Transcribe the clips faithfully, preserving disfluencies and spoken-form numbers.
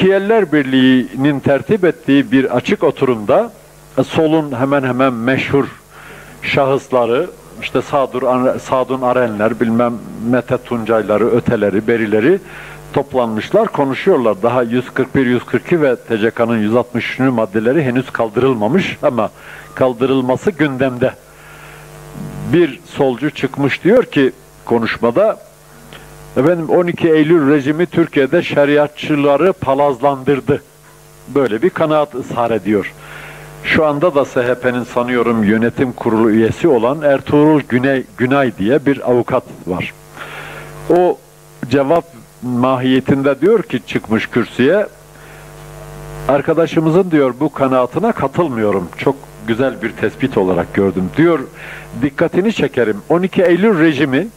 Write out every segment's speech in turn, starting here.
Şiiler Birliği'nin tertip ettiği bir açık oturumda solun hemen hemen meşhur şahısları, işte Sadur, Sadun Arenler, bilmem Mete Tuncayları, öteleri, berileri toplanmışlar, konuşuyorlar. Daha yüz kırk bir, yüz kırk iki ve T C K'nın yüz altmış üçüncü maddeleri henüz kaldırılmamış ama kaldırılması gündemde. Bir solcu çıkmış, diyor ki konuşmada, efendim on iki Eylül rejimi Türkiye'de şeriatçıları palazlandırdı. Böyle bir kanaat ısrar ediyor. Şu anda da S H P'nin sanıyorum yönetim kurulu üyesi olan Ertuğrul Güney, Günay diye bir avukat var. O cevap mahiyetinde diyor ki, çıkmış kürsüye, arkadaşımızın diyor bu kanaatine katılmıyorum. Çok güzel bir tespit olarak gördüm. Diyor, dikkatini çekerim. on iki Eylül rejimi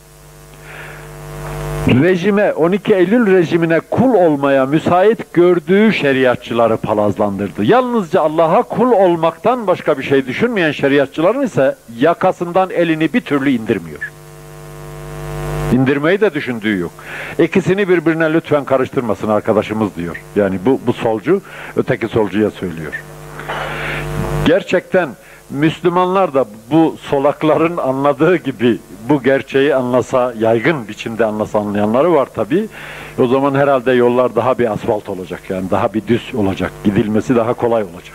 rejime, on iki Eylül rejimine kul olmaya müsait gördüğü şeriatçıları palazlandırdı. Yalnızca Allah'a kul olmaktan başka bir şey düşünmeyen şeriatçıların ise yakasından elini bir türlü indirmiyor. İndirmeyi de düşündüğü yok. İkisini birbirine lütfen karıştırmasın arkadaşımız diyor. Yani bu, bu solcu öteki solcuya söylüyor. Gerçekten Müslümanlar da bu solakların anladığı gibi bu gerçeği anlasa, yaygın biçimde anlasa, anlayanları var tabii. O zaman herhalde yollar daha bir asfalt olacak, yani daha bir düz olacak, gidilmesi daha kolay olacak.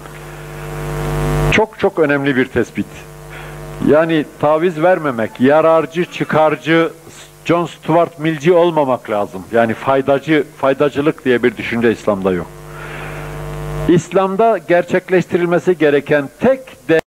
Çok çok önemli bir tespit. Yani taviz vermemek, yararcı, çıkarcı, John Stuart Mill'ci olmamak lazım. Yani faydacı, faydacılık diye bir düşünce İslam'da yok. İslam'da gerçekleştirilmesi gereken tek de